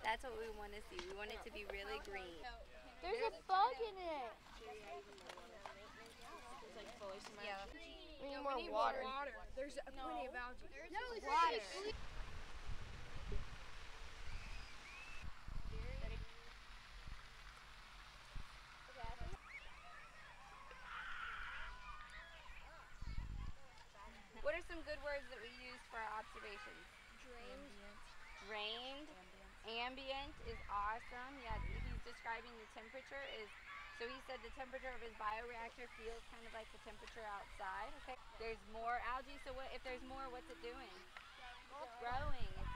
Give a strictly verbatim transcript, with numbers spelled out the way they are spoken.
That's what we want to see. We want it to be really green. There's a bug in it. It's like fully submerged. Yeah. We need No, more we need water. more water. There's a plenty of algae. No, it's water. What are some good words that we used for our observations? Drained. Drained. Ambient is awesome. Yeah, he's describing the temperature is, so he said the temperature of his bioreactor feels kind of like the temperature outside. Okay. There's more algae, so what if there's more, what's it doing? Growing. It's